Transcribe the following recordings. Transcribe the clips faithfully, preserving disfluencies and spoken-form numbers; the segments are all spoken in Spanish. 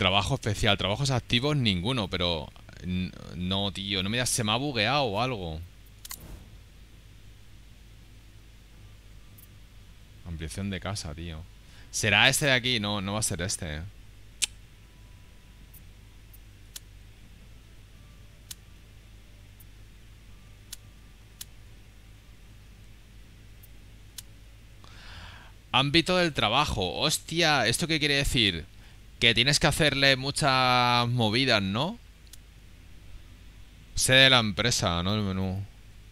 Trabajo especial, trabajos activos ninguno, pero... No, tío, no me digas, se me ha bugueado o algo. Ampliación de casa, tío. ¿Será este de aquí? No, no va a ser este. Ámbito del trabajo. Hostia, ¿esto qué quiere decir? Que tienes que hacerle muchas movidas, ¿no? Sede de la empresa, no el menú.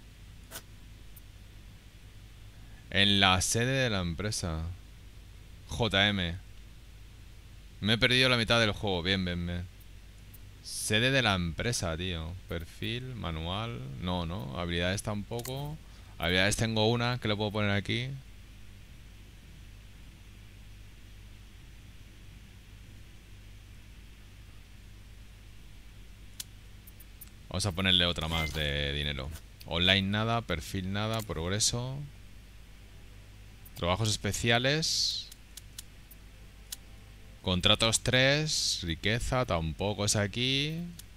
En la sede de la empresa. J M. Me he perdido la mitad del juego. Bien, bien, bien. Sede de la empresa, tío. Perfil, manual. No, no. Habilidades tampoco. Habilidades tengo una que le puedo poner aquí. Vamos a ponerle otra más de dinero. Online nada, perfil nada, progreso. Trabajos especiales. Contratos tres. Riqueza tampoco es aquí.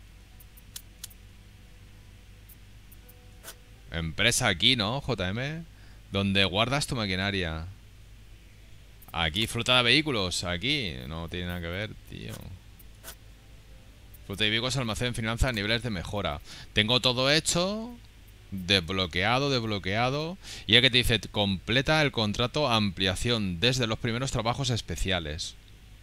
Empresa aquí, ¿no? J M. Donde guardas tu maquinaria. Aquí, fruta de vehículos. Aquí. No tiene nada que ver, tío. Fruta de vehículos, almacén, finanzas, niveles de mejora. Tengo todo hecho. Desbloqueado, desbloqueado. Y aquí te dice, completa el contrato ampliación desde los primeros trabajos especiales.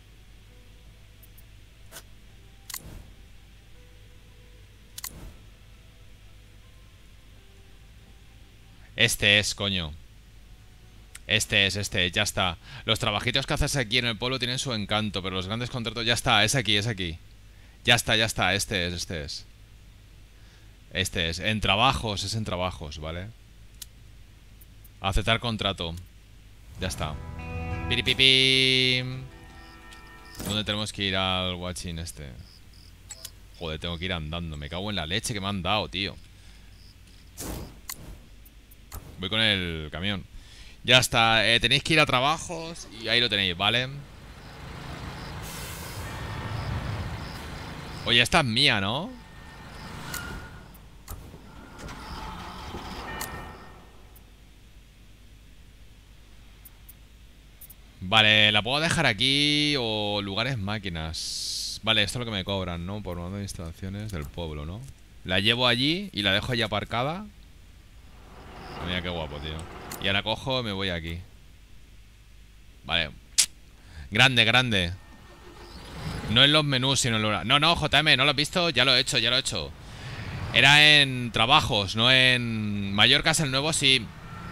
Este es, coño. Este es, este es, ya está. Los trabajitos que haces aquí en el pueblo tienen su encanto, pero los grandes contratos... Ya está, es aquí, es aquí. Ya está, ya está, este es, este es. Este es, en trabajos, es en trabajos, ¿vale? Aceptar contrato. Ya está. Piripipim. ¿Dónde tenemos que ir al watching este? Joder, tengo que ir andando. Me cago en la leche que me han dado, tío. Voy con el camión. Ya está, eh, tenéis que ir a trabajos y ahí lo tenéis, ¿vale? Oye, esta es mía, ¿no? Vale, la puedo dejar aquí o lugares máquinas. Vale, esto es lo que me cobran, ¿no? Por mando de instalaciones del pueblo, ¿no? La llevo allí y la dejo allí aparcada. Mira qué guapo, tío. Y ahora cojo y me voy aquí. Vale. Grande, grande. No en los menús, sino en los... No, no, J M, ¿no lo has visto? Ya lo he hecho, ya lo he hecho. Era en trabajos, no en... Mallorca es el nuevo, sí.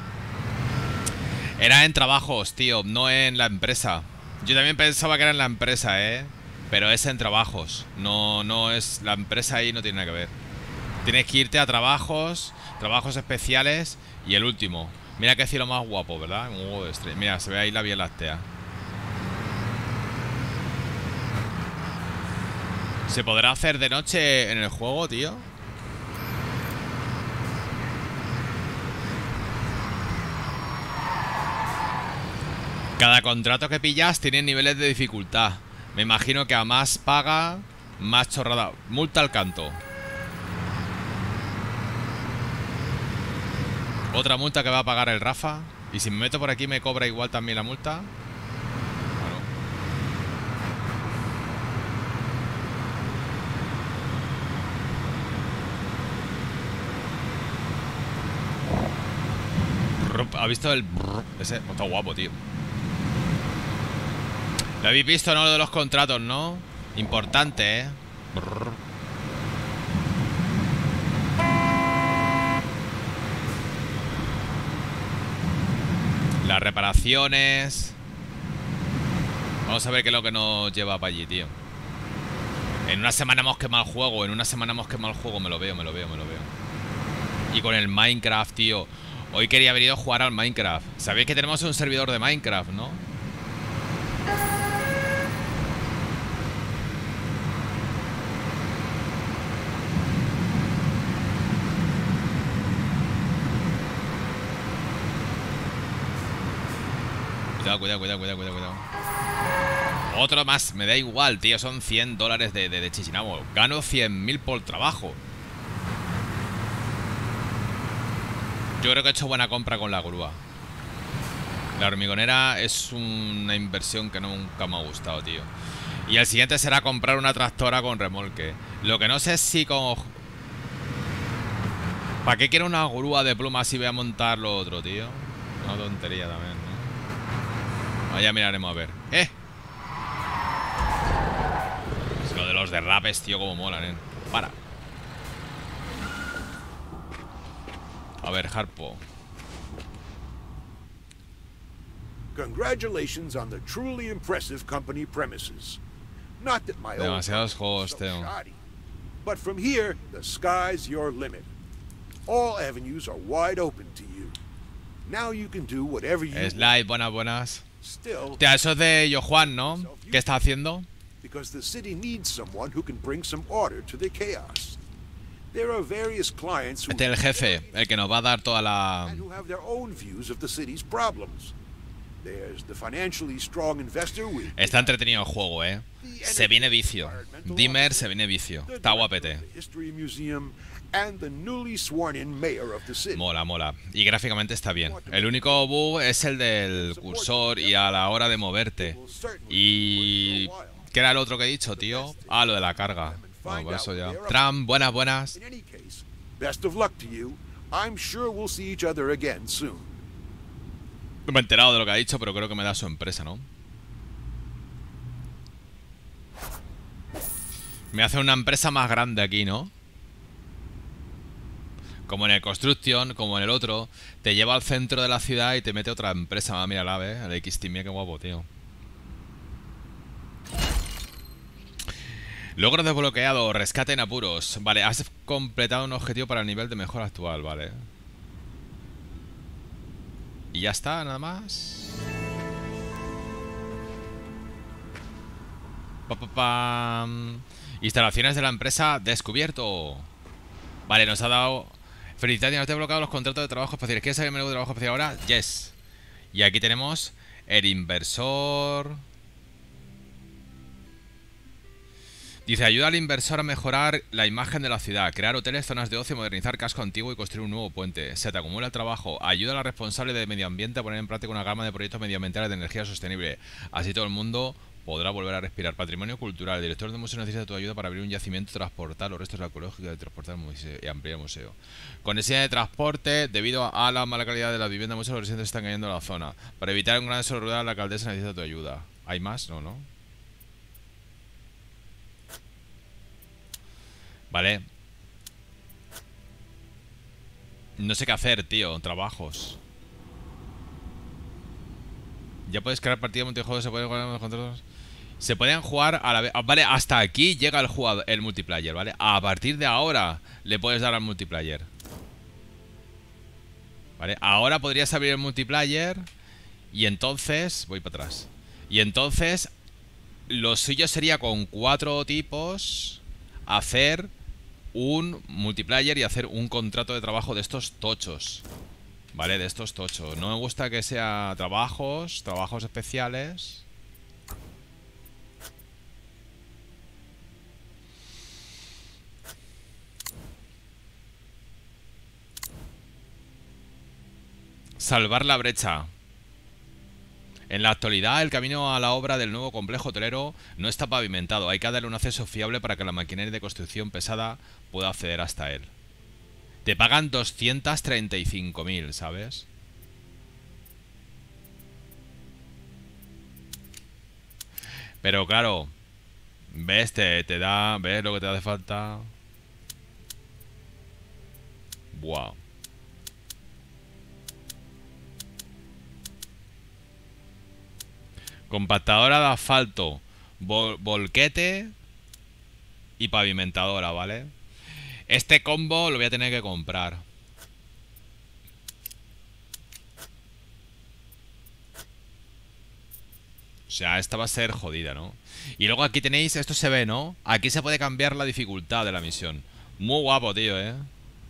Era en trabajos, tío, no en la empresa. Yo también pensaba que era en la empresa, ¿eh? Pero es en trabajos. No, no es... La empresa ahí no tiene nada que ver. Tienes que irte a trabajos, trabajos especiales y el último. Mira qué cielo más guapo, ¿verdad? Un huevo de estrella. Mira, se ve ahí la Vía Láctea. ¿Se podrá hacer de noche en el juego, tío? Cada contrato que pillas tiene niveles de dificultad. Me imagino que a más paga, más chorrada. Multa al canto. Otra multa que va a pagar el Rafa. Y si me meto por aquí me cobra igual también la multa. ¿Ha visto el... Ese está guapo, tío. Lo habéis visto, ¿no? Lo de los contratos, ¿no? Importante, ¿eh? Las reparaciones. Vamos a ver qué es lo que nos lleva para allí, tío. En una semana hemos quemado el juego. En una semana hemos quemado el juego. Me lo veo, me lo veo, me lo veo. Y con el Minecraft, tío. Hoy quería haber ido a jugar al Minecraft. Sabéis que tenemos un servidor de Minecraft, ¿no? Cuidado, cuidado, cuidado, cuidado, cuidado, cuidado. Otro más, me da igual, tío. Son cien dólares de, de, de Chichinabo. Gano cien mil por trabajo. Yo creo que he hecho buena compra con la grúa. La hormigonera es una inversión que nunca me ha gustado, tío. Y el siguiente será comprar una tractora con remolque. Lo que no sé es si con... ¿Para qué quiero una grúa de plumas si voy a montar lo otro, tío? Una tontería también, ¿no? Allá miraremos a ver. ¡Eh! Es lo de los derrapes, tío, como molan, ¿eh? Para. A ver, Harpo. Congratulations on the truly impressive company premises. Not that my own Demasiados juegos, so tío. shoddy, but from here, the sky's your limit. All avenues are wide open to you. Now you can do whatever you want. Slide, buenas, buenas. Still, Tía, eso es de Yo Juan, ¿no? ¿Qué está haciendo? because the city needs someone who can bring some order to the chaos. There are various clients who Este es el jefe, el que nos va a dar toda la... and who have their own views of the city's problems. There's the financially strong investor with Está entretenido el juego, ¿eh? Se viene vicio. Dimmer se viene vicio. Está guapete. the History Museum and the newly sworn in mayor of the city. Mola, mola. Y gráficamente está bien. El único bug es el del cursor y a la hora de moverte. Y... ¿qué era el otro que he dicho, tío? Ah, lo de la carga. Bueno, por eso ya. Trump, buenas, buenas. In any case, best of luck to you. I'm sure we'll see each other again soon. No me he enterado de lo que ha dicho, pero creo que me da su empresa, ¿no? Me hace una empresa más grande aquí, ¿no? Como en el Construction, como en el otro. Te lleva al centro de la ciudad y te mete otra empresa. Ah, mira la ¿eh? El X-Team, mira qué guapo, tío. Logro desbloqueado, rescate en apuros. Vale, has completado un objetivo para el nivel de mejora actual, vale. Y ya está, nada más. Pa, pa, pam. Instalaciones de la empresa descubierto. Vale, nos ha dado... Felicitaciones, te he bloqueado los contratos de trabajo especiales. ¿Quieres saber el menú de trabajo especial ahora? Yes. Y aquí tenemos el inversor. Dice, ayuda al inversor a mejorar la imagen de la ciudad, crear hoteles, zonas de ocio, modernizar casco antiguo y construir un nuevo puente. Se te acumula el trabajo. Ayuda a la responsable de medio ambiente a poner en práctica una gama de proyectos medioambientales de energía sostenible. Así todo el mundo podrá volver a respirar. Patrimonio cultural. El director del museo necesita tu ayuda para abrir un yacimiento, transportar los restos arqueológicos y transportar el museo y ampliar el museo. Con necesidad de transporte, debido a la mala calidad de la vivienda, muchos de los residentes están cayendo a la zona. Para evitar un gran desorden rural, la alcaldesa necesita tu ayuda. ¿Hay más? No, no. Vale. No sé qué hacer, tío. Trabajos. Ya puedes crear partidas multijugador. Se pueden jugar los contratos. Se pueden jugar a la vez. Vale, hasta aquí llega el jugador, el multiplayer, ¿vale? A partir de ahora le puedes dar al multiplayer. Vale, ahora podrías abrir el multiplayer. Y entonces... voy para atrás. Y entonces lo suyo sería con cuatro tipos hacer un multiplayer y hacer un contrato de trabajo de estos tochos. Vale, de estos tochos. No me gusta que sea trabajos, trabajos especiales. Salvar la brecha. En la actualidad, el camino a la obra del nuevo complejo hotelero no está pavimentado. Hay que darle un acceso fiable para que la maquinaria de construcción pesada pueda acceder hasta él. Te pagan doscientos treinta y cinco mil, ¿sabes? Pero claro, ¿ves? Te, te da... ¿Ves lo que te hace falta? Wow. Compactadora de asfalto, vol volquete y pavimentadora, ¿vale? Este combo lo voy a tener que comprar. O sea, esta va a ser jodida, ¿no? Y luego aquí tenéis, esto se ve, ¿no? Aquí se puede cambiar la dificultad de la misión. Muy guapo, tío, ¿eh?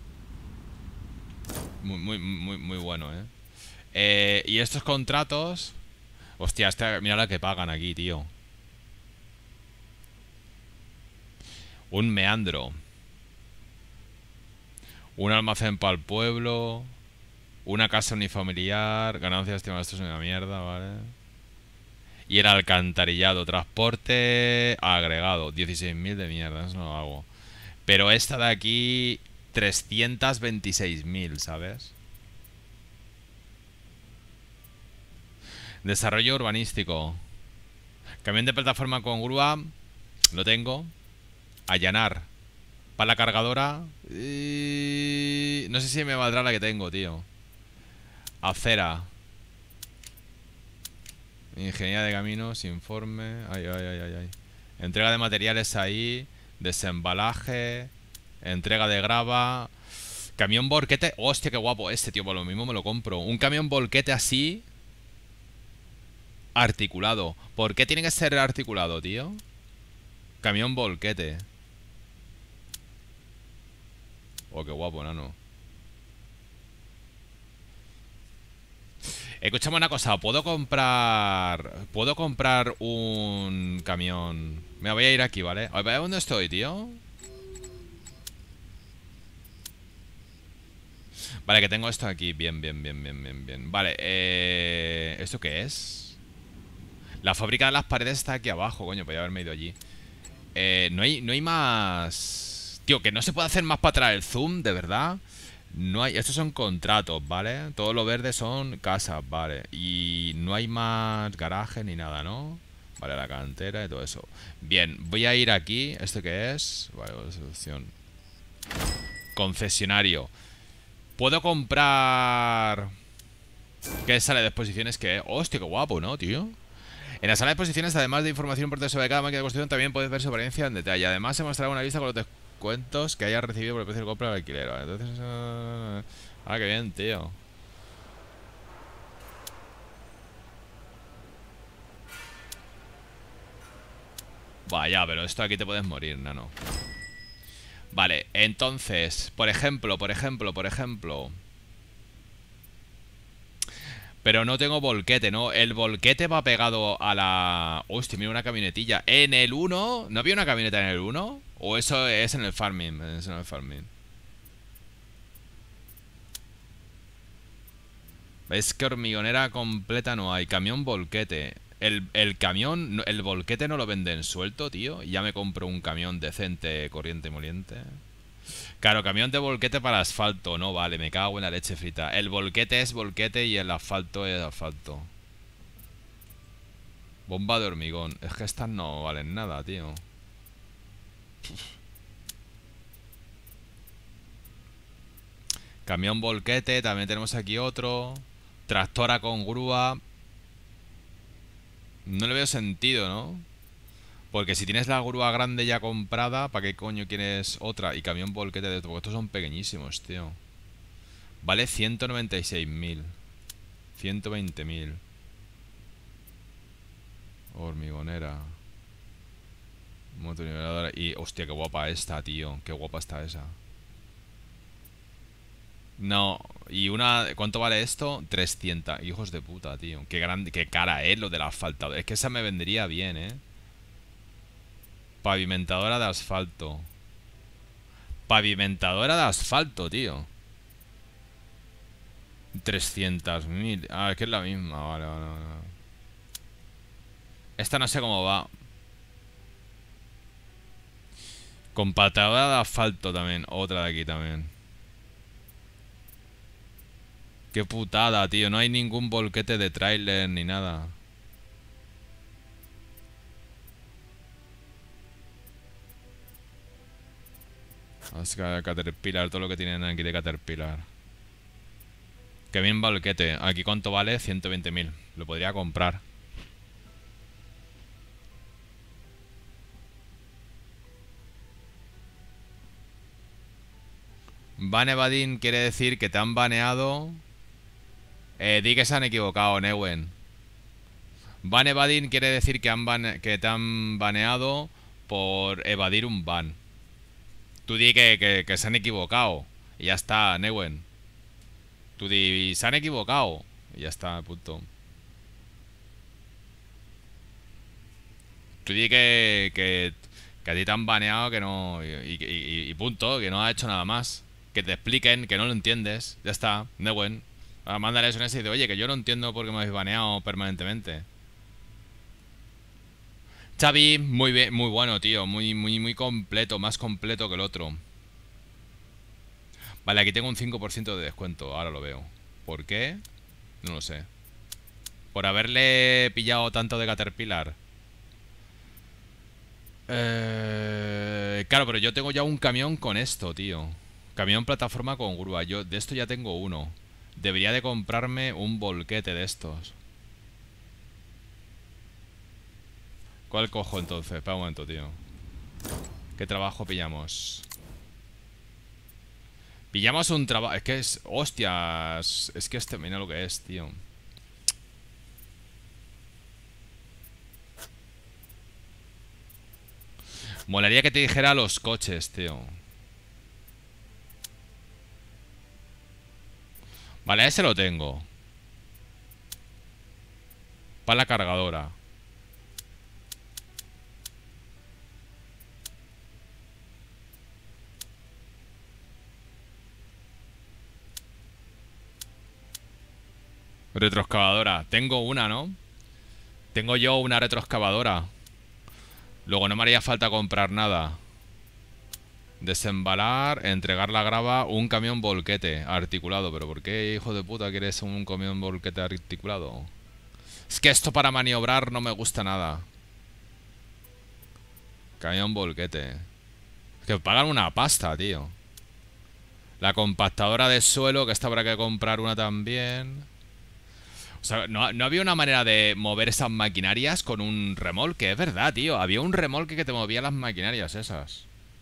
Muy, muy, muy, muy bueno, ¿eh? Eh, y estos contratos... Hostia, esta, mira la que pagan aquí, tío. Un meandro. Un almacén para el pueblo. Una casa unifamiliar. Ganancias estimadas. Esto es una mierda, ¿vale? Y el alcantarillado. Transporte agregado. dieciséis mil de mierda. Eso no lo hago. Pero esta de aquí... trescientos veintiséis mil, ¿sabes? Desarrollo urbanístico. Camión de plataforma con grúa. Lo tengo. Allanar. Para la cargadora. Y... no sé si me valdrá la que tengo, tío. Acera. Ingeniería de caminos. Informe. Ay, ay, ay, ay, ay. Entrega de materiales ahí. Desembalaje. Entrega de grava. Camión volquete. Hostia, qué guapo este, tío. Por lo mismo me lo compro. Un camión volquete así. Articulado. ¿Por qué tiene que ser articulado, tío? Camión volquete. Oh, qué guapo, nano. Escúchame una cosa. ¿Puedo comprar... ¿Puedo comprar un camión? Me voy a ir aquí, ¿vale? A ver, ¿dónde estoy, tío? Vale, que tengo esto aquí. Bien, bien, bien, bien, bien, bien. Vale, eh... ¿esto qué es? La fábrica de las paredes está aquí abajo, coño. Podría haberme ido allí. Eh, no hay, no hay más... Tío, que no se puede hacer más para atrás el zoom, de verdad. No hay... Estos son contratos, ¿vale? Todo lo verde son casas, ¿vale? Y no hay más garaje ni nada, ¿no? Vale, la cantera y todo eso. Bien, voy a ir aquí. ¿Esto qué es? Vale, solución. Concesionario. ¿Puedo comprar...? ¿Qué sala de exposiciones que es? Hostia, qué guapo, ¿no, tío? En la sala de exposiciones, además de información por sobre cada máquina de construcción, también puedes ver su apariencia en detalle. Además, se mostrará una lista con los descuentos que hayas recibido por el precio del compra o alquiler. Vale, entonces... Uh... Ah, qué bien, tío. Vaya, pero esto aquí te puedes morir, nano. Vale, entonces, por ejemplo, por ejemplo, por ejemplo... Pero no tengo volquete, ¿no? El volquete va pegado a la... Hostia, mira una camionetilla. ¿En el uno? ¿No había una camioneta en el uno? ¿O eso es en el farming? Es en el farming. Es que hormigonera completa no hay. Camión volquete. El, el camión... El volquete no lo venden suelto, tío. Y ya me compro un camión decente, corriente y moliente. Claro, camión de volquete para asfalto. No, vale, me cago en la leche frita. El volquete es volquete y el asfalto es asfalto. Bomba de hormigón. Es que estas no valen nada, tío. Camión volquete. También tenemos aquí otro. Tractora con grúa. No le veo sentido, ¿no? Porque si tienes la grúa grande ya comprada, ¿para qué coño quieres otra? Y camión volquete de otro. Porque estos son pequeñísimos, tío. Vale ciento noventa y seis mil. ciento veinte mil. Hormigonera. Motoniveladora. Y hostia, qué guapa esta, tío. Qué guapa está esa. No. Y una... ¿Cuánto vale esto? trescientos. Hijos de puta, tío. Qué grande, qué cara, eh, lo del asfaltado. Es que esa me vendría bien, eh. Pavimentadora de asfalto. Pavimentadora de asfalto, tío. trescientos mil. Ah, es que es la misma. Vale, vale, vale. Esta no sé cómo va. Compactadora de asfalto también. Otra de aquí también. Qué putada, tío. No hay ningún volquete de tráiler ni nada. Vamos a Caterpillar, todo lo que tienen aquí de Caterpillar. Que bien volquete. Aquí cuánto vale, ciento veinte mil. Lo podría comprar. Ban evading quiere decir que te han baneado. Eh, di que se han equivocado, Newen. Ban evading quiere decir que, han bane que te han baneado por evadir un ban. Tú di que, que, que se han equivocado. Y ya está, Newen. Tú di, se han equivocado. Y ya está, punto. Tú di que, que, Que a ti te han baneado que no... Y, y- y- y punto, que no has hecho nada más. Que te expliquen, que no lo entiendes. Ya está, de buen. Ahora mándale eso en ese y dice, oye, que yo no entiendo por qué me habéis baneado permanentemente. Xavi, muy bien, muy bueno, tío. Muy, muy, muy completo, más completo que el otro. Vale, aquí tengo un cinco por ciento de descuento, ahora lo veo. ¿Por qué? No lo sé. Por haberle pillado tanto de Caterpillar. Eh, claro, pero yo tengo ya un camión con esto, tío. Camión plataforma con grúa. Yo de esto ya tengo uno. Debería de comprarme un volquete de estos. ¿Cuál cojo entonces? Espera un momento, tío. ¿Qué trabajo pillamos? Pillamos un trabajo... Es que es... Hostias. Es que este... Mira lo que es, tío. Molaría que te dijera los coches, tío. Vale, ese lo tengo. Para la cargadora. Retroexcavadora. Tengo una, ¿no? Tengo yo una retroexcavadora. Luego no me haría falta comprar nada. Desembalar, entregar la grava, un camión volquete articulado. ¿Pero por qué, hijo de puta, quieres un camión volquete articulado? Es que esto para maniobrar no me gusta nada. Camión volquete. Es que pagan una pasta, tío. La compactadora de suelo, que esta habrá que comprar una también. O sea, ¿no, no había una manera de mover esas maquinarias con un remolque? Es verdad, tío. Había un remolque que te movía las maquinarias esas.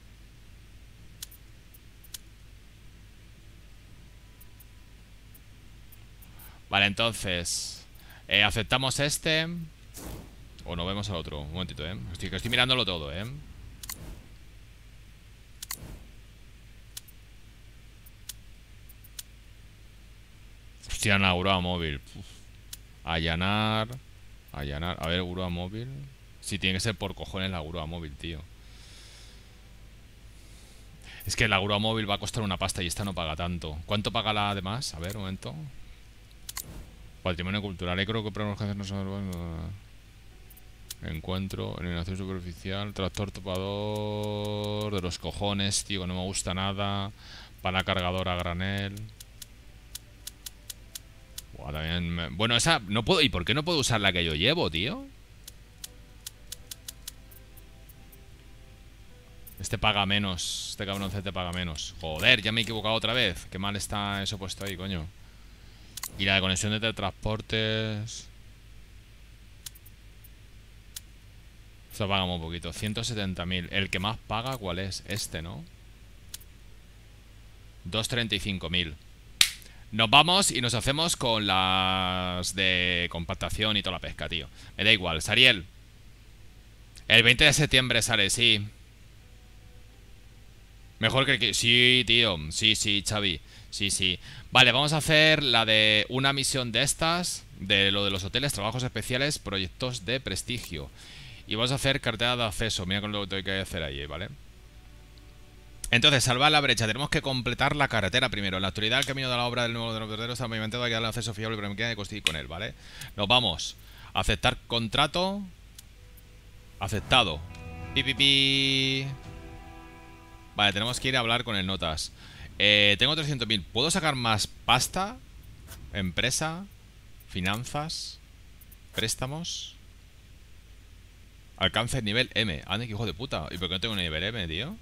Vale, entonces eh, aceptamos este. O nos vemos al otro. Un momentito, eh. Estoy, que estoy mirándolo todo, eh. Hostia, una grúa móvil. Uf. Allanar. Allanar. A ver, grúa móvil. Sí, tiene que ser por cojones la grúa móvil, tío. Es que la grúa móvil va a costar una pasta y esta no paga tanto. ¿Cuánto paga la demás? A ver, un momento. Patrimonio cultural. Ahí creo que podemos hacer nosotros. Encuentro. Eliminación superficial. Tractor topador. De los cojones, tío, que no me gusta nada. Para cargador a granel. Buah, también me... Bueno, esa no puedo. ¿Y por qué no puedo usar la que yo llevo, tío? Este paga menos. Este cabroncete paga menos. Joder, ya me he equivocado otra vez. Qué mal está eso puesto ahí, coño. Y la de conexión de teletransportes. Esto paga muy poquito. ciento setenta mil. El que más paga, ¿cuál es? Este, ¿no? doscientos treinta y cinco mil. Nos vamos y nos hacemos con las de compactación y toda la pesca, tío. Me da igual. Sariel. El veinte de septiembre sale, sí. Mejor que el que... Sí, tío. Sí, sí, Xavi. Sí, sí. Vale, vamos a hacer la de una misión de estas. De lo de los hoteles, trabajos especiales, proyectos de prestigio. Y vamos a hacer cartera de acceso. Mira con lo que hay que hacer ahí, ¿vale? Entonces, salvar la brecha. Tenemos que completar la carretera primero. En la actualidad, el camino de la obra del nuevo de los verdaderos está pavimentado. Hay que darle acceso fiable para que de construir con él, ¿vale? Nos vamos. Aceptar contrato. Aceptado. Pi, pi, pi. Vale, tenemos que ir a hablar con el notas. Eh, tengo trescientos mil. ¿Puedo sacar más pasta? Empresa. Finanzas. Préstamos. Alcance nivel M. Ande, que hijo de puta. ¿Y por qué no tengo nivel M, tío?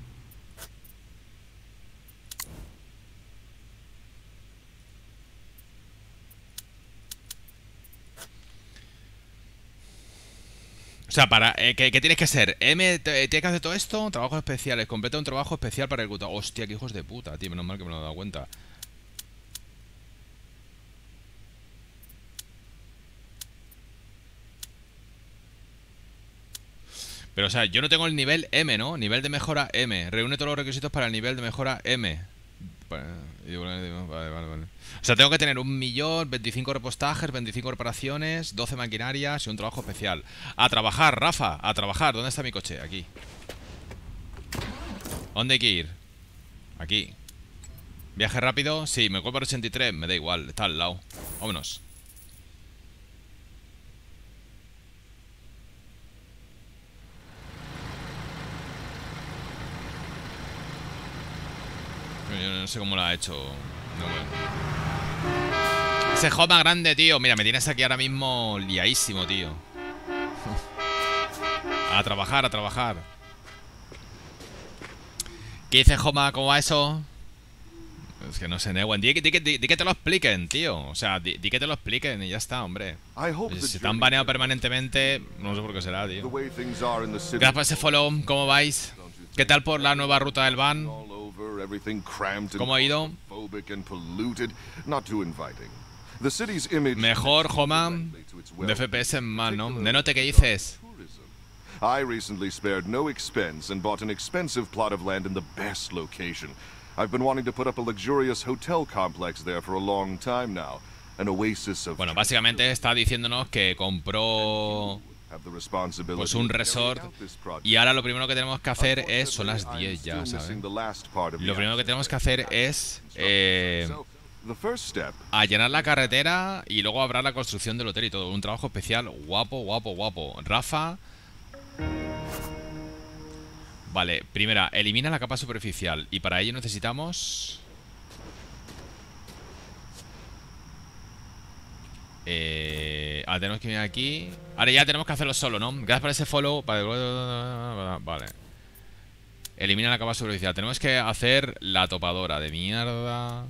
O sea, para eh, ¿qué, qué tienes que ser? M, te- ¿tienes que hacer todo esto? Trabajos especiales. Completa un trabajo especial para el reclutado. Hostia, qué hijos de puta, tío. Menos mal que me lo he dado cuenta. Pero, o sea, yo no tengo el nivel M, ¿no? Nivel de mejora M. Reúne todos los requisitos para el nivel de mejora M. Vale, vale, vale. O sea, tengo que tener un millón, veinticinco repostajes, veinticinco reparaciones, doce maquinarias y un trabajo especial. A trabajar, Rafa, a trabajar. ¿Dónde está mi coche? Aquí. ¿Dónde hay que ir? Aquí. Viaje rápido. Sí, me compro ochenta y tres. Me da igual, está al lado. Vámonos. Yo no sé cómo lo ha hecho. No, bueno. Ese hot más grande, tío. Mira, me tienes aquí ahora mismo liadísimo, tío. A trabajar, a trabajar. ¿Qué dice Joma? ¿Cómo va eso? Es que no sé, Newen. Di, di, di, di, di que te lo expliquen, tío. O sea, di, di que te lo expliquen y ya está, hombre. Si te han baneado permanentemente, no sé por qué será, tío. Gracias por ese follow. ¿Cómo vais? ¿Qué tal por la nueva ruta del ban? ¿Cómo ha ido? Mejor, Joma. De F P S mal, ¿no? Nenote, ¿qué dices? I recently spared no expense and bought an expensive plot of land in the best location. I've been wanting to put up a luxurious hotel complex there for a long time now. An oasis of... Bueno, básicamente está diciéndonos que compró pues un resort y ahora lo primero que tenemos que hacer es... Son las diez ya, ¿sabes? Lo primero que tenemos que hacer es... Eh, allanar la carretera y luego habrá la construcción del hotel y todo. Un trabajo especial guapo, guapo, guapo. Rafa... Vale, primera, elimina la capa superficial. Y para ello necesitamos... Eh... Ah, tenemos que ir aquí. Ahora ya tenemos que hacerlo solo, ¿no? Gracias por ese follow. Vale, vale. Elimina la capa superficial. Tenemos que hacer la topadora de mierda.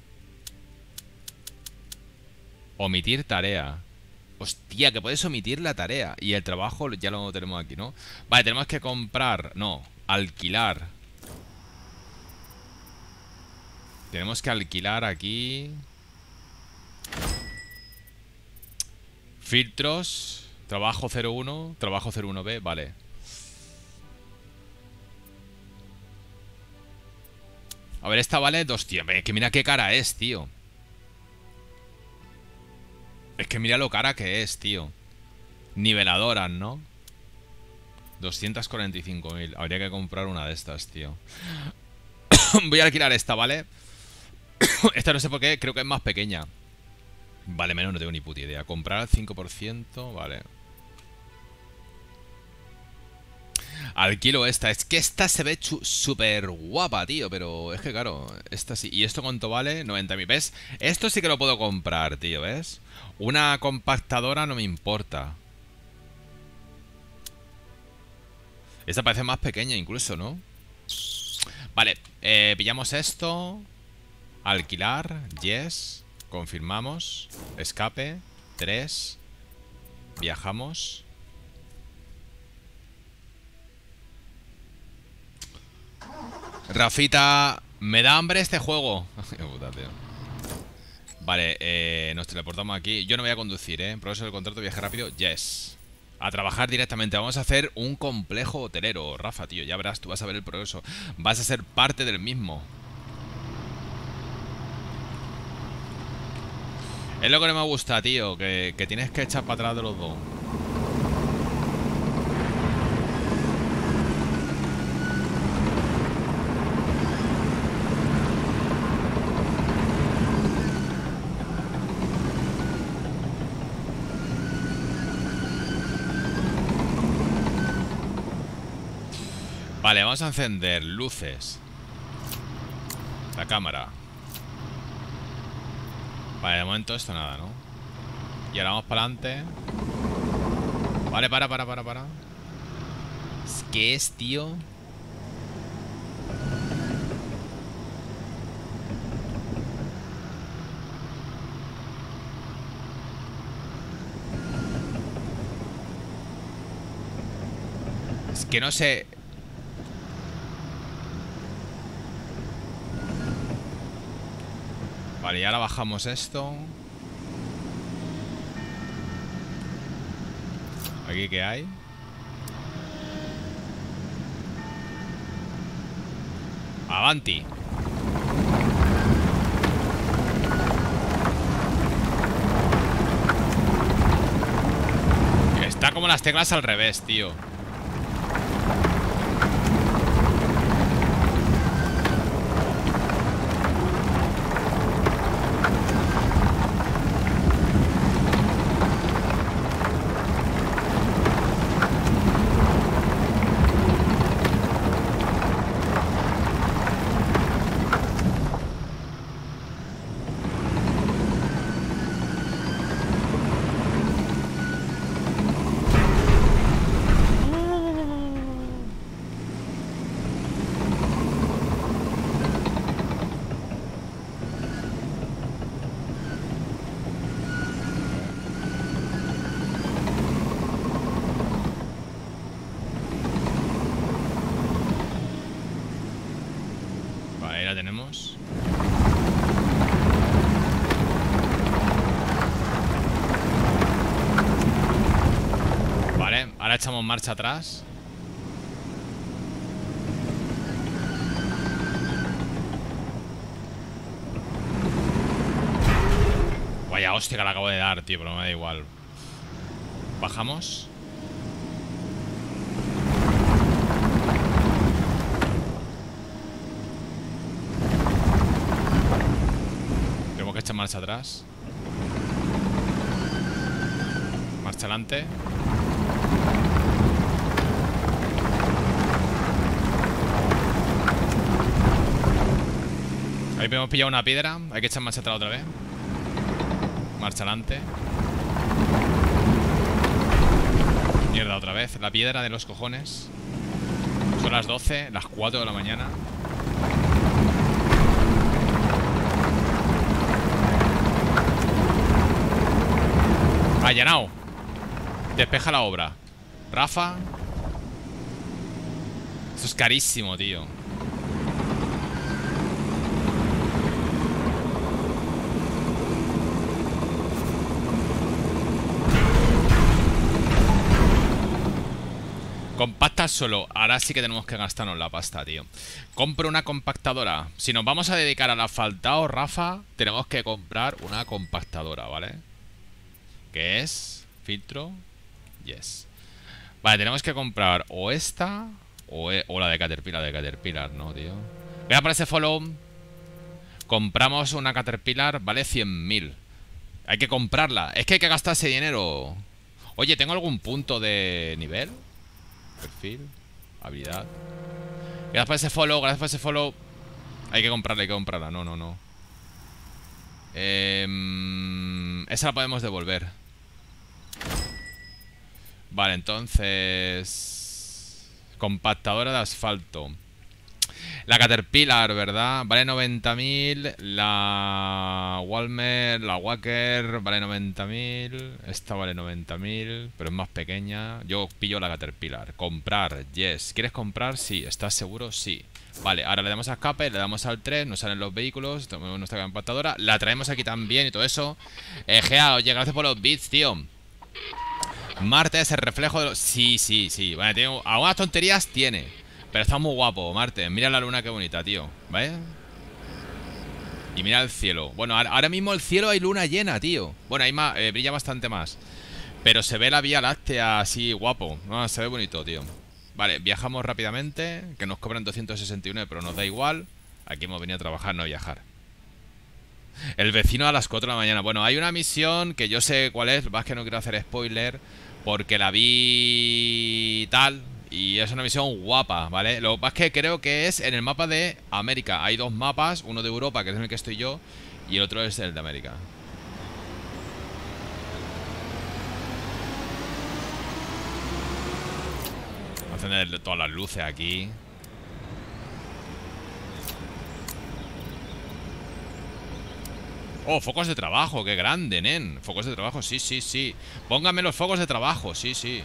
Omitir tarea. Hostia, que puedes omitir la tarea. Y el trabajo ya lo tenemos aquí, ¿no? Vale, tenemos que comprar. No, alquilar. Tenemos que alquilar aquí. Filtros. Trabajo cero uno. Trabajo cero uno B, vale. A ver, esta vale dos, tío. Que mira qué cara es, tío. Es que mira lo cara que es, tío. Niveladoras, ¿no? doscientos cuarenta y cinco mil. Habría que comprar una de estas, tío. Voy a alquilar esta, ¿vale? Esta no sé por qué, creo que es más pequeña. Vale, menos no tengo ni puta idea. Comprar al cinco por ciento, vale. Alquilo esta. Es que esta se ve súper guapa, tío. Pero es que claro, esta sí. ¿Y esto cuánto vale? noventa mil. ¿Ves? Esto sí que lo puedo comprar, tío, ¿ves? Una compactadora no me importa. Esta parece más pequeña incluso, ¿no? Vale, eh, pillamos esto. Alquilar, yes. Confirmamos. Escape, tres. Viajamos. Rafita, me da hambre este juego. Puta, tío. Vale, eh, nos teleportamos aquí. Yo no voy a conducir, ¿eh? Progreso del contrato, viaje rápido, yes. A trabajar directamente. Vamos a hacer un complejo hotelero, Rafa, tío. Ya verás, tú vas a ver el progreso. Vas a ser parte del mismo. Es lo que no me gusta, tío. Que, que tienes que echar para atrás de los dos. Vale, vamos a encender luces. La cámara. Vale, de momento esto nada, ¿no? Y ahora vamos para adelante. Vale, para, para, para, para. ¿Qué es, tío? Es que no sé... Vale, y ahora bajamos esto. ¿Aquí qué hay? Avanti. como las teclas al revés, tío. Tenemos. Vale, ahora echamos marcha atrás. Vaya hostia que la acabo de dar, tío, pero me da igual. Bajamos. Que echa marcha atrás. Marcha adelante. Ahí hemos pillado una piedra. Hay que echar marcha atrás otra vez. Marcha adelante. Mierda, otra vez. La piedra de los cojones. Son las doce, las cuatro de la mañana. Allanao. Despeja la obra. Rafa. Esto es carísimo, tío. Compacta solo. Ahora sí que tenemos que gastarnos la pasta, tío. Compro una compactadora. Si nos vamos a dedicar al asfaltado, Rafa, tenemos que comprar una compactadora, ¿vale? ¿Qué es? Filtro. Yes. Vale, tenemos que comprar o esta o, e o la de Caterpillar, de Caterpillar, ¿no, tío? Voy a por ese follow. Compramos una Caterpillar, vale cien mil. Hay que comprarla. Es que hay que gastar ese dinero. Oye, ¿tengo algún punto de nivel? Perfil. Habilidad. Gracias por ese follow, gracias por ese follow. Hay que comprarla, hay que comprarla. No, no, no. Eh, esa la podemos devolver. Vale, entonces... compactadora de asfalto. La Caterpillar, ¿verdad? Vale noventa mil. La Walmer, la Wacker vale noventa mil. Esta vale noventa mil, pero es más pequeña. Yo pillo la Caterpillar. Comprar, yes. ¿Quieres comprar? Sí. ¿Estás seguro? Sí. Vale, ahora le damos a escape, le damos al tres, nos salen los vehículos, tomamos nuestra compactadora, la traemos aquí también y todo eso. Eh, Gea, oye, gracias por los bits, tío. Marte es el reflejo de los... Sí, sí, sí. Vale, tengo... algunas tonterías tiene, pero está muy guapo, Marte. Mira la luna, qué bonita, tío. ¿Vale? Y mira el cielo. Bueno, ahora mismo el cielo hay luna llena, tío. Bueno, ahí más, eh, brilla bastante más. Pero se ve la Vía Láctea así guapo. No, se ve bonito, tío. Vale, viajamos rápidamente. Que nos cobran doscientos sesenta y uno, pero nos da igual. Aquí hemos venido a trabajar, no a viajar. El vecino a las cuatro de la mañana. Bueno, hay una misión que yo sé cuál es. Lo que pasa es que no quiero hacer spoiler, porque la vi tal. Y es una misión guapa, ¿vale? Lo que pasa es que creo que es en el mapa de América. Hay dos mapas, uno de Europa, que es en el que estoy yo, y el otro es el de América. Voy a encender todas las luces aquí. Oh, focos de trabajo, qué grande, nen. Focos de trabajo, sí, sí, sí. Póngame los focos de trabajo, sí, sí.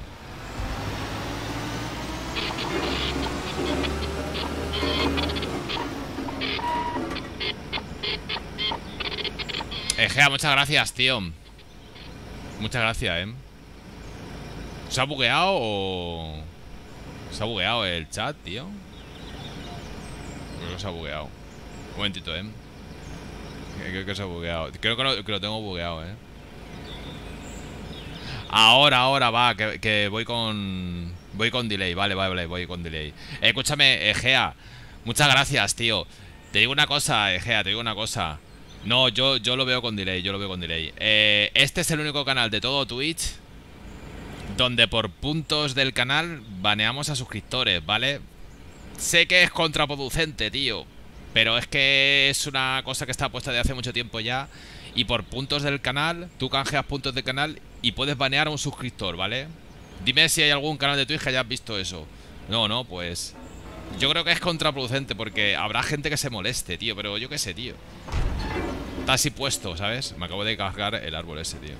Egea, muchas gracias, tío. Muchas gracias, eh. ¿Se ha bugueado o...? ¿Se ha bugueado el chat, tío? Creo que se ha bugueado. Un momentito, eh. Creo que se ha bugueado. Creo que lo, que lo tengo bugueado, eh. Ahora, ahora, va, que, que voy con... Voy con delay, vale, vale, vale, voy con delay. Eh, escúchame, Egea. Muchas gracias, tío. Te digo una cosa, Egea, te digo una cosa. No, yo, yo lo veo con delay, yo lo veo con delay. Eh, este es el único canal de todo Twitch donde por puntos del canal baneamos a suscriptores, ¿vale? Sé que es contraproducente, tío, pero es que es una cosa que está puesta de hace mucho tiempo ya. Y por puntos del canal, tú canjeas puntos del canal y puedes banear a un suscriptor, ¿vale? Dime si hay algún canal de Twitch que hayas visto eso. No, no, pues... Yo creo que es contraproducente porque habrá gente que se moleste, tío, pero yo qué sé, tío. Está así puesto, ¿sabes? Me acabo de cargar el árbol ese, tío.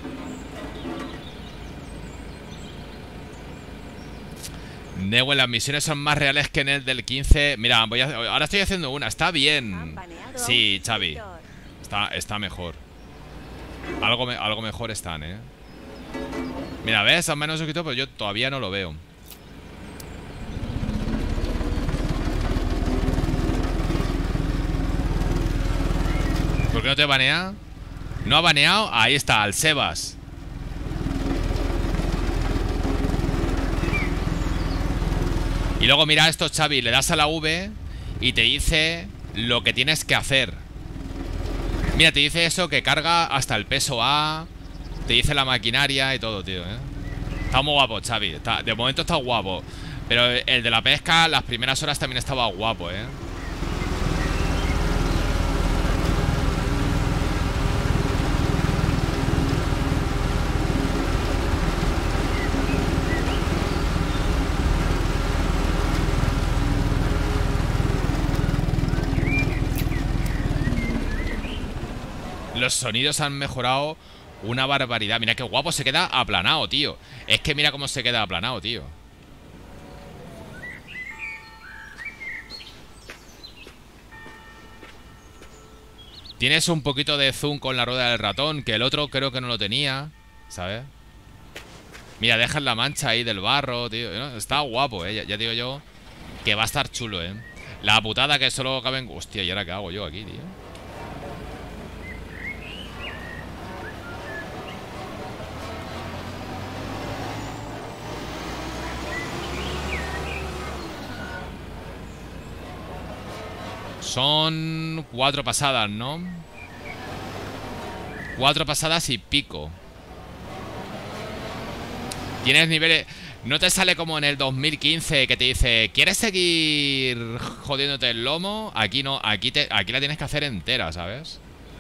Neue, las misiones son más reales que en el del quince. Mira, voy a... ahora estoy haciendo una. Está bien. Sí, Xavi. Está, está mejor. Algo, me... algo mejor están, ¿eh? Mira, ¿ves? Al menos suscrito, pero yo todavía no lo veo. ¿Por qué no te banea? ¿No ha baneado? Ahí está, al Sebas. Y luego mira esto, Xavi. Le das a la V y te dice lo que tienes que hacer. Mira, te dice eso, que carga hasta el peso A. Te dice la maquinaria y todo, tío, ¿eh? Está muy guapo, Xavi. Está, de momento está guapo. Pero el de la pesca, las primeras horas también estaba guapo, ¿eh? Los sonidos han mejorado una barbaridad. Mira qué guapo se queda aplanado, tío. Es que mira cómo se queda aplanado, tío. Tienes un poquito de zoom con la rueda del ratón, que el otro creo que no lo tenía, ¿sabes? Mira, dejas la mancha ahí del barro, tío. Está guapo, eh. Ya, ya digo yo que va a estar chulo, eh. La putada que solo caben... Hostia, ¿y ahora qué hago yo aquí, tío? Son cuatro pasadas, ¿no? Cuatro pasadas y pico. Tienes niveles... No te sale como en el dos mil quince que te dice ¿quieres seguir jodiéndote el lomo? Aquí no, aquí, te, aquí la tienes que hacer entera, ¿sabes?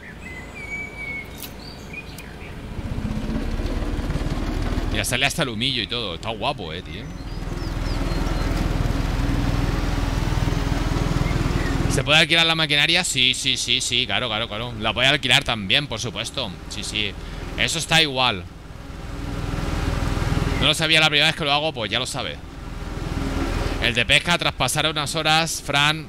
Mira, sale hasta el humillo y todo. Está guapo, eh, tío. ¿Se puede alquilar la maquinaria? Sí, sí, sí, sí, claro, claro, claro. La voy a alquilar también, por supuesto. Sí, sí. Eso está igual. No lo sabía la primera vez que lo hago, pues ya lo sabe. El de pesca, tras pasar unas horas, Fran...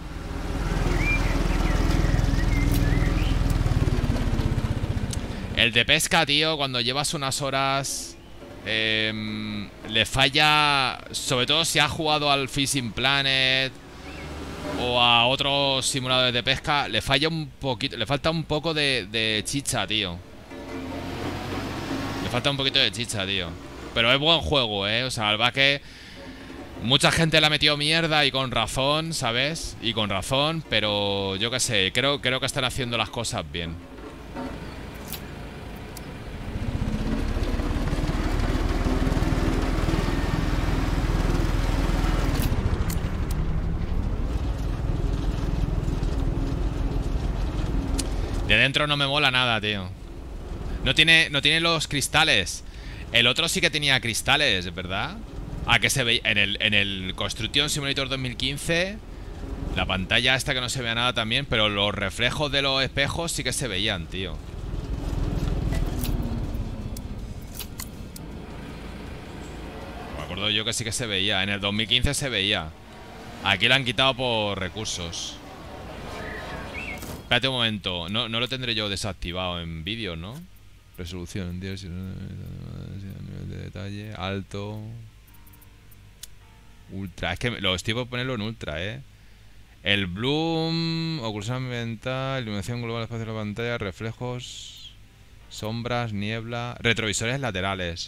El de pesca, tío, cuando llevas unas horas... Eh, le falla... Sobre todo si ha jugado al Fishing Planet... O a otros simuladores de pesca, le falla un poquito, le falta un poco de, de chicha, tío. Le falta un poquito de chicha, tío. Pero es buen juego, eh. O sea, el que mucha gente le ha metido mierda y con razón, ¿sabes? Y con razón, pero yo qué sé, creo, creo que están haciendo las cosas bien. De dentro no me mola nada, tío. No tiene, no tiene los cristales. El otro sí que tenía cristales, ¿verdad? Ah, que se veía en el, en el Construction Simulator dos mil quince. La pantalla esta que no se vea nada también. Pero los reflejos de los espejos sí que se veían, tío. Me acuerdo yo que sí que se veía. En el dos mil quince se veía. Aquí lo han quitado por recursos. Espérate un momento. No, no lo tendré yo desactivado en vídeo, ¿no? Resolución, nivel de detalle, alto, ultra. Es que lo estoy por ponerlo en ultra, ¿eh? El bloom, oclusión ambiental, iluminación global, espacio de la pantalla, reflejos. Sombras, niebla. Retrovisores laterales.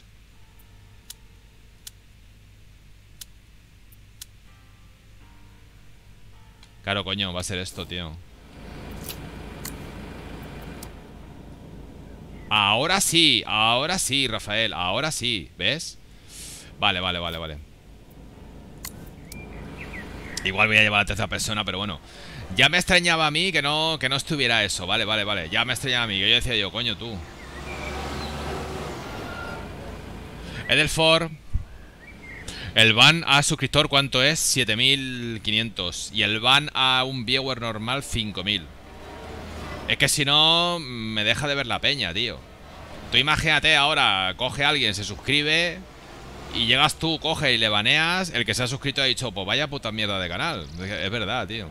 Claro, coño, va a ser esto, tío. Ahora sí, ahora sí, Rafael. Ahora sí, ¿ves? Vale, vale, vale, vale. Igual voy a llevar a la tercera persona, pero bueno. Ya me extrañaba a mí que no, que no estuviera eso. Vale, vale, vale. Ya me extrañaba a mí. Que yo decía yo, coño, tú. Edelford. El ban a suscriptor, ¿cuánto es? siete mil quinientos. Y el ban a un viewer normal, cinco mil. Es que si no, me deja de ver la peña, tío. Tú imagínate ahora, coge a alguien, se suscribe y llegas tú, coge y le baneas. El que se ha suscrito ha dicho, pues vaya puta mierda de canal. Es verdad, tío.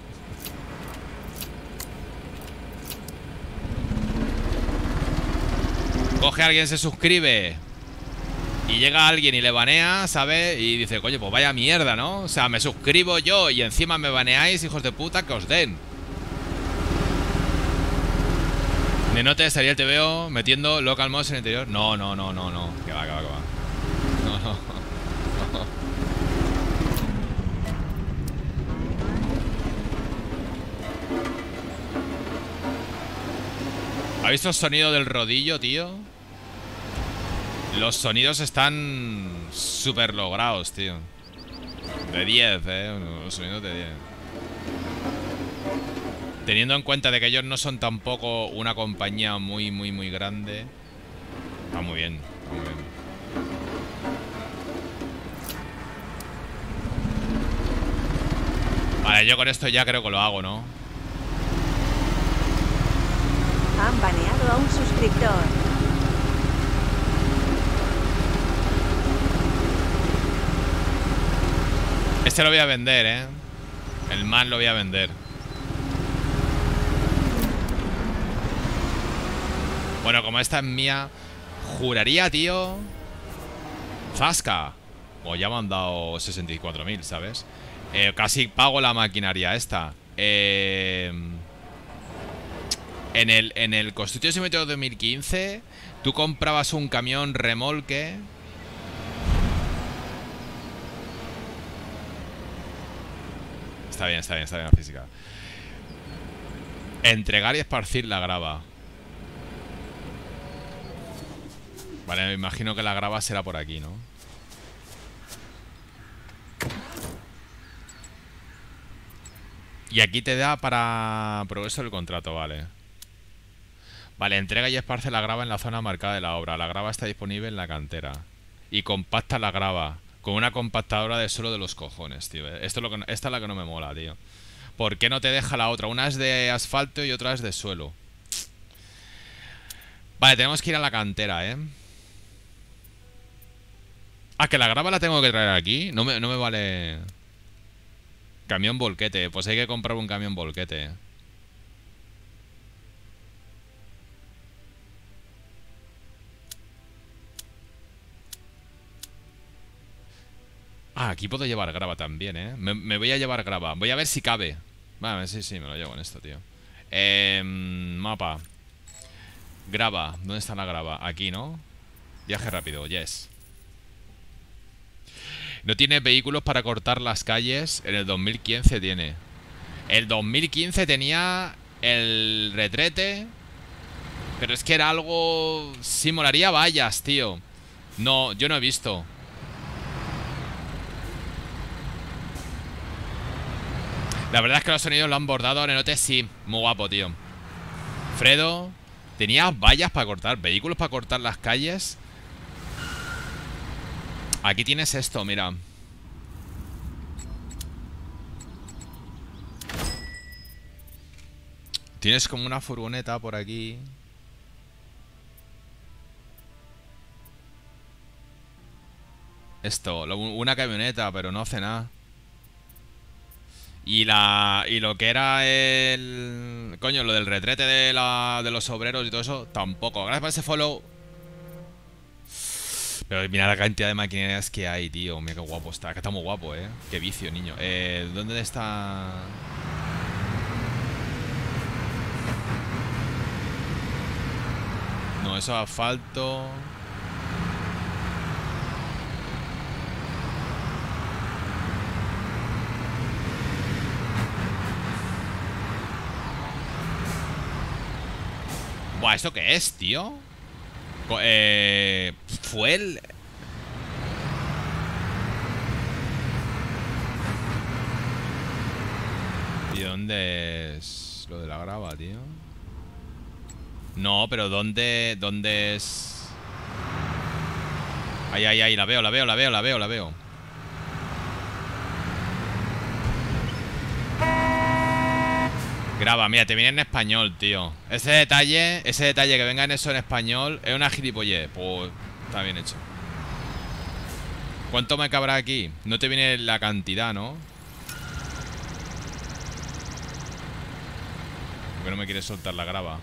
Coge a alguien, se suscribe y llega alguien y le banea, ¿sabes? Y dice, coño, pues vaya mierda, ¿no? O sea, me suscribo yo y encima me baneáis, hijos de puta, que os den. Nenote, estaría el T V O metiendo local mods en el interior. No, no, no, no, no. Que va, que va, que va. No, no. ¿Has visto el sonido del rodillo, tío? Los sonidos están súper logrados, tío. De diez, eh. Los sonidos de diez. Teniendo en cuenta de que ellos no son tampoco una compañía muy, muy, muy grande. Está muy bien, está muy bien. Vale, yo con esto ya creo que lo hago, ¿no? Han baneado a un suscriptor. Este lo voy a vender, ¿eh? El man lo voy a vender. Bueno, como esta es mía, juraría, tío. Zasca. O ya me han dado sesenta y cuatro mil, ¿sabes? Eh, casi pago la maquinaria esta. Eh, en el, en el Constitution Simulator dos mil quince, tú comprabas un camión remolque. Está bien, está bien, está bien la física. Entregar y esparcir la grava. Vale, me imagino que la grava será por aquí, ¿no? Y aquí te da para progreso del contrato, vale. Vale, entrega y esparce la grava en la zona marcada de la obra. La grava está disponible en la cantera. Y compacta la grava con una compactadora de suelo de los cojones, tío. Esto es lo que no, esta es la que no me mola, tío. ¿Por qué no te deja la otra? Una es de asfalto y otra es de suelo. Vale, tenemos que ir a la cantera, ¿eh? Ah, que la grava la tengo que traer aquí. No me, no me vale. Camión volquete. Pues hay que comprar un camión volquete. Ah, aquí puedo llevar grava también, ¿eh? Me, me voy a llevar grava. Voy a ver si cabe. Vale, sí, sí, me lo llevo en esto, tío. Eh, mapa. Grava. ¿Dónde está la grava? Aquí, ¿no? Viaje rápido, yes. No tiene vehículos para cortar las calles. En el dos mil quince tiene. El dos mil quince tenía el retrete. Pero es que era algo... Sí, molaría vallas, tío. No, yo no he visto. La verdad es que los sonidos lo han bordado. Nenote, sí, muy guapo, tío. Fredo, tenía vallas para cortar, vehículos para cortar las calles. Aquí tienes esto, mira. Tienes como una furgoneta por aquí. Esto, lo- una camioneta, pero no hace nada. Y la y lo que era el... Coño, lo del retrete de, la, de los obreros y todo eso, tampoco. Gracias por ese follow. Pero mira la cantidad de maquinarias que hay, tío. Mira qué guapo está. Que está muy guapo, eh. Qué vicio, niño. Eh, ¿dónde está...? No, eso es asfalto. Buah, ¿esto qué es, tío? Co- Eh, fue el... ¿Y dónde es lo de la grava, tío? No, pero ¿dónde, dónde es? Ahí, ahí, ahí, la veo, la veo, la veo, la veo, la veo. Graba, mira, te viene en español, tío. Ese detalle, ese detalle que venga en eso en español es una gilipollez. Pues está bien hecho. ¿Cuánto me cabrá aquí? No te viene la cantidad, ¿no? ¿Por qué no me quieres soltar la grava?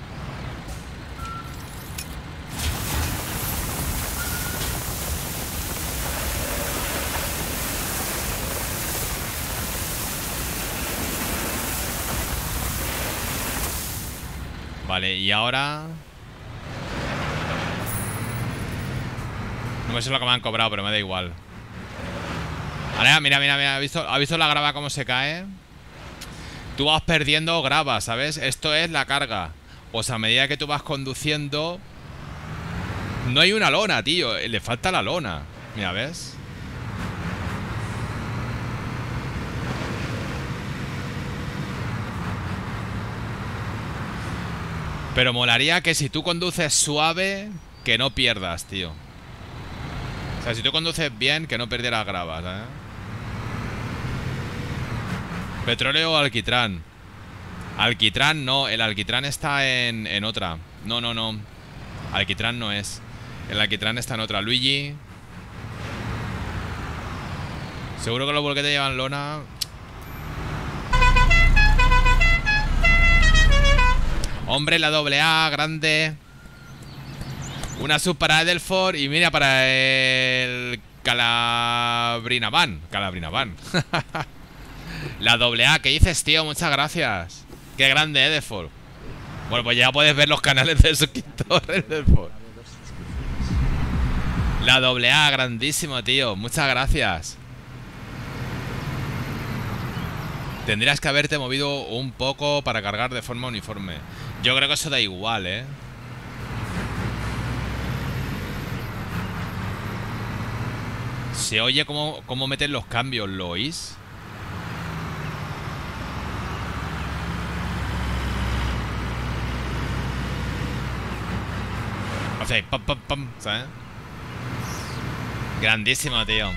Vale, y ahora... No me sé lo que me han cobrado, pero me da igual. Ahora, mira, mira, mira. ¿Has visto, ¿has visto la grava cómo se cae? Tú vas perdiendo grava, ¿sabes? Esto es la carga. Pues a medida que tú vas conduciendo... No hay una lona, tío. Le falta la lona. Mira, ¿ves? Pero molaría que si tú conduces suave, que no pierdas, tío. O sea, si tú conduces bien, que no perdieras gravas, ¿eh? Petróleo o alquitrán. Alquitrán no, el alquitrán está en, en otra. No, no, no. Alquitrán no es. El alquitrán está en otra. Luigi. Seguro que los volquetes llevan lona. Hombre, la doble A, grande. Una sub para Edelford. Y mira, para el Calabrina Van. Calabrina Van. La doble A, ¿qué dices, tío? Muchas gracias. Qué grande, Edelford. Bueno, pues ya puedes ver los canales de suscriptores, Edelford. La doble A, grandísimo, tío. Muchas gracias. Tendrías que haberte movido un poco para cargar de forma uniforme. Yo creo que eso da igual, ¿eh? Se oye cómo, cómo meten los cambios, ¿lo oís? O sea, pam, pam, pam, ¿sabes? Grandísimo, tío.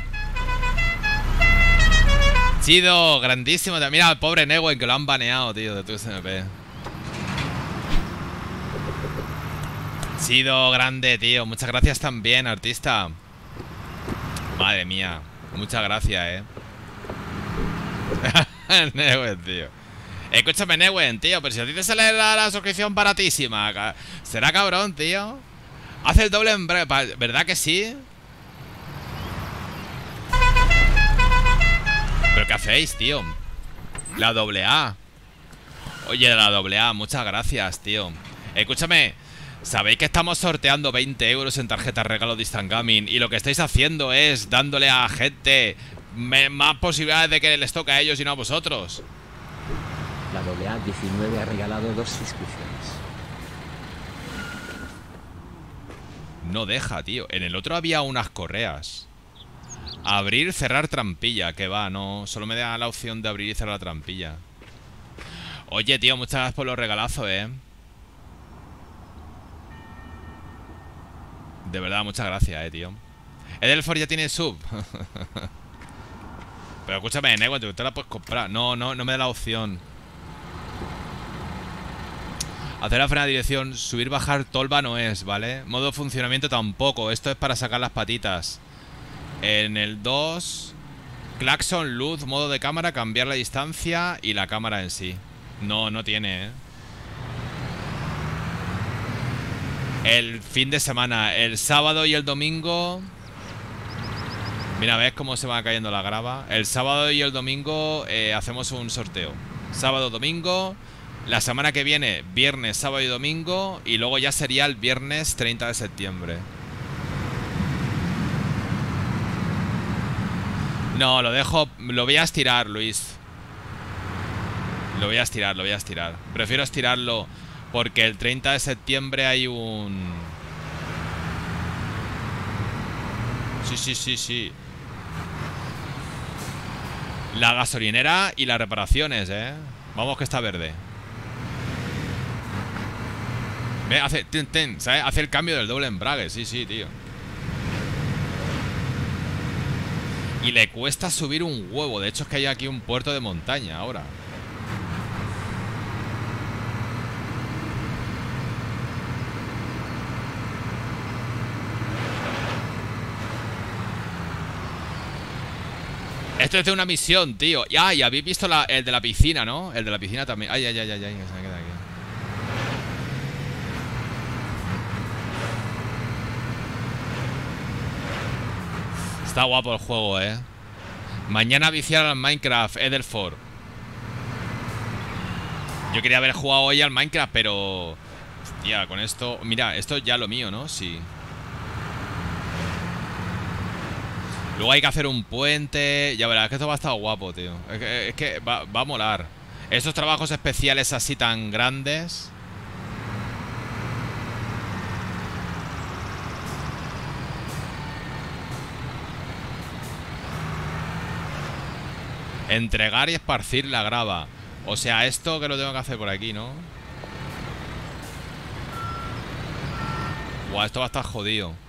Chido, grandísimo. Mira al pobre Newen que lo han baneado, tío, de tu S M P. Chido, grande, tío. Muchas gracias también, artista. Madre mía. Muchas gracias, eh. Newen, tío. Escúchame, Newen, tío. Pero si a ti te sale la, la suscripción baratísima, será cabrón, tío. Hace el doble en breve. ¿Verdad que sí? ¿Pero qué hacéis, tío? La doble A. Oye, la doble A, muchas gracias, tío. Escúchame, ¿sabéis que estamos sorteando veinte euros en tarjetas regalo de Instant Gaming? Y lo que estáis haciendo es dándole a gente más posibilidades de que les toque a ellos y no a vosotros. La doble A diecinueve ha regalado dos suscripciones. No deja, tío. En el otro había unas correas. Abrir, cerrar trampilla. Que va, no. Solo me da la opción de abrir y cerrar la trampilla. Oye, tío, muchas gracias por los regalazos, eh. De verdad, muchas gracias, eh, tío. Edelford ya tiene sub. Pero escúchame, Nego, tú te la puedes comprar. No, no, no me da la opción. Hacer la frena de dirección, subir, bajar, tolva no es, ¿vale? Modo funcionamiento tampoco. Esto es para sacar las patitas. En el dos, claxon, luz, modo de cámara, cambiar la distancia y la cámara en sí. No, no tiene, ¿eh? El fin de semana, el sábado y el domingo. Mira, ¿ves cómo se va cayendo la grava? El sábado y el domingo eh, hacemos un sorteo. Sábado, domingo, La semana que viene, viernes, sábado y domingo. Y luego ya sería el viernes treinta de septiembre. No, lo dejo. Lo voy a estirar, Luis. Lo voy a estirar, lo voy a estirar. Prefiero estirarlo porque el treinta de septiembre hay un... Sí, sí, sí, sí. La gasolinera y las reparaciones, eh. Vamos que está verde. Ve, hace, ten, ten, ¿sabes? Hace el cambio del doble embrague. Sí, sí, tío. Y le cuesta subir un huevo. De hecho es que hay aquí un puerto de montaña ahora. Esto es de una misión, tío. Ah, y habéis visto la, el de la piscina, ¿no? El de la piscina también. Ay, ay, ay, ay, ay, que se me queda aquí. Está guapo el juego, eh. Mañana viciar al Minecraft, Edelford. Yo quería haber jugado hoy al Minecraft, pero... Hostia, con esto... Mira, esto ya lo mío, ¿no? Sí. Luego hay que hacer un puente. Ya verás, es que esto va a estar guapo, tío. Es que, es que va, va a molar. Estos trabajos especiales así tan grandes. Entregar y esparcir la grava. O sea, esto que lo tengo que hacer por aquí, ¿no? Buah, esto va a estar jodido.